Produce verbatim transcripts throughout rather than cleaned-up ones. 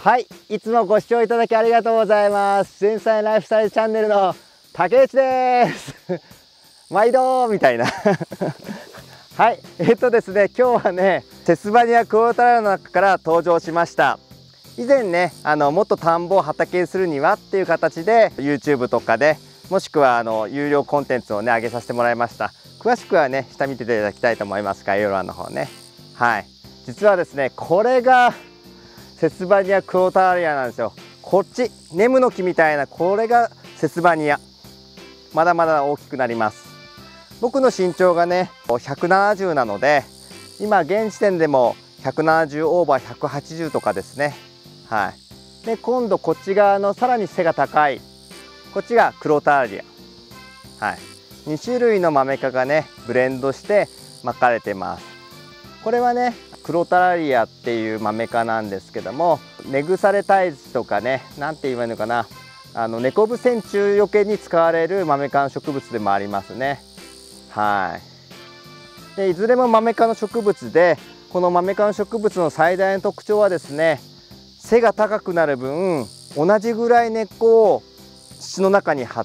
はい、いつもご視聴いただきありがとうございます。前菜ライフスタイルチャンネルの竹内です。毎度みたいな。はい、えっとですね、今日はね、セスバニアクロータリアの中から登場しました。以前ね、あのもっと田んぼを畑にするにはっていう形で YouTube とかで、もしくはあの有料コンテンツをね上げさせてもらいました。詳しくはね、下見ていただきたいと思います。概要欄の方ね。はい、実はですね、これがセスバニアクロータリアなんですよ。こっちネムの木みたいな、これがセスバニア。まだまだ大きくなります。僕の身長がねひゃくななじゅうなので、今現時点でもひゃくななじゅうオーバーひゃくはちじゅうとかですね。はい、で今度こっち側のさらに背が高いこっちがクロータリア。はい、に種類のマメ科がねブレンドして巻かれてます。これはねクロタリアっていうマメ科なんですけども、根腐れ退治とかね、なんて言えばいいのかな、あの根こぶ線虫よけに使われるマメ科の植物でもありますね。はい、でいずれもマメ科の植物で、このマメ科の植物の最大の特徴はですね、背が高くなる分同じぐらい根っこを土の中に張って、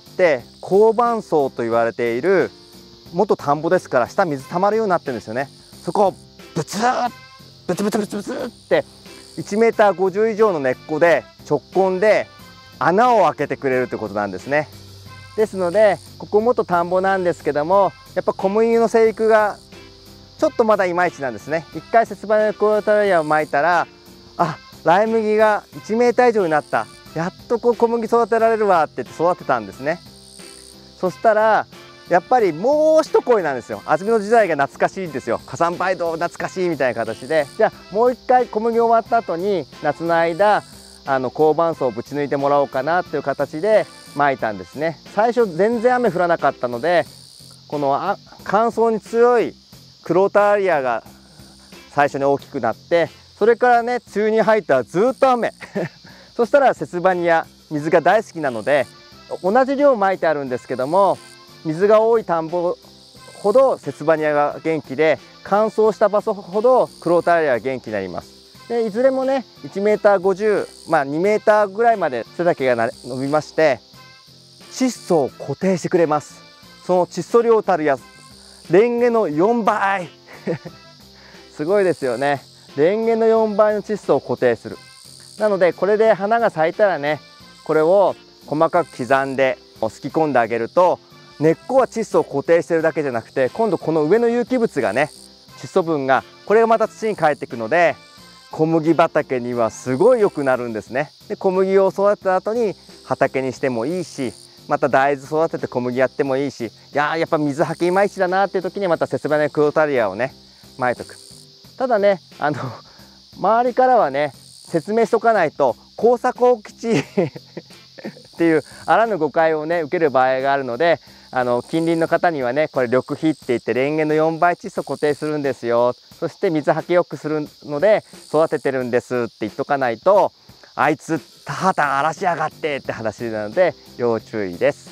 高板層と言われている、元田んぼですから下水たまるようになってるんですよね。そこをブツッブツブツブツブツっていちメーターごじゅう以上の根っこで直根で穴を開けてくれるということなんですね。ですのでここ元田んぼなんですけども、やっぱ小麦の生育がちょっとまだいまいちなんですね。一回セスバニアクロータリアをまいたら、あ、ライ麦がいちメーター以上になった、やっとこう小麦育てられるわって言って育てたんですね。そしたらやっぱりもう一声なんですよ。安曇野時代が懐かしいんですよ。火山灰土懐かしいみたいな形で、じゃあもう一回小麦終わった後に夏の間あの高板層をぶち抜いてもらおうかなという形でまいたんですね。最初全然雨降らなかったので、このあ乾燥に強いクロータリアが最初に大きくなって、それからね梅雨に入ったらずっと雨そしたらセスバニア水が大好きなので、同じ量まいてあるんですけども、水が多い田んぼほどセスバニアが元気で、乾燥した場所ほどクロータリアが元気になります。でいずれもねいちメーターごじゅう、まあにメーターぐらいまで背丈が伸びまして、窒素を固定してくれます。その窒素量たるやレンゲのよんばいすごいですよね。レンゲのよんばいの窒素を固定する。なのでこれで花が咲いたらね、これを細かく刻んですき込んであげると、根っこは窒素を固定してるだけじゃなくて、今度この上の有機物がね、窒素分がこれがまた土に帰ってくので、小麦畑にはすごい良くなるんですね。で小麦を育てた後に畑にしてもいいし、また大豆育てて小麦やってもいいし、いやーやっぱ水はけいまいちだなっていう時にまたセスバニアクロータリアをねまいとく。ただね、あの周りからはね説明しとかないと耕作放棄地っていうあらぬ誤解をね受ける場合があるので、あの近隣の方にはね、これ緑肥って言ってレンゲのよんばい窒素固定するんですよ、そして水はけよくするので育ててるんですって言っとかないと、あいつ田畑荒らしやがってって話なので要注意です。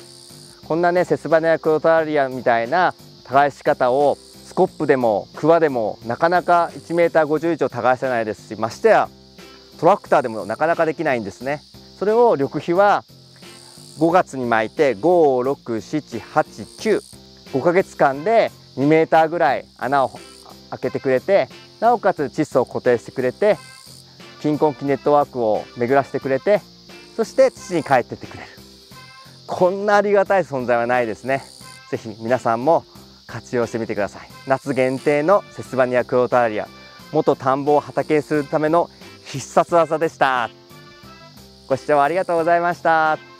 こんなねセスバニアクロータリアみたいな耕し方をスコップでもクワでもなかなかいちメーターごじゅう以上耕せないですし、ましてやトラクターでもなかなかできないんですね。それを緑肥はごがつに巻いてご、ろく、しち、はち、きゅう、ごかげつかんでにメーターぐらい穴を開けてくれて、なおかつ窒素を固定してくれて、菌根菌ネットワークを巡らせてくれて、そして土に帰ってってくれる。こんなありがたい存在はないですね。ぜひ皆さんも活用してみてください。夏限定のセスバニアクロータリア、元田んぼを畑にするための必殺技でした。ご視聴ありがとうございました。